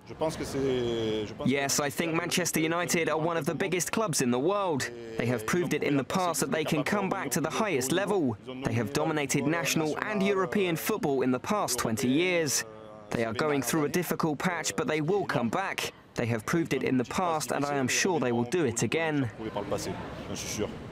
Yes, I think Manchester United are one of the biggest clubs in the world. They have proved it in the past that they can come back to the highest level. They have dominated national and European football in the past 20 years. They are going through a difficult patch, but they will come back. They have proved it in the past, and I am sure they will do it again.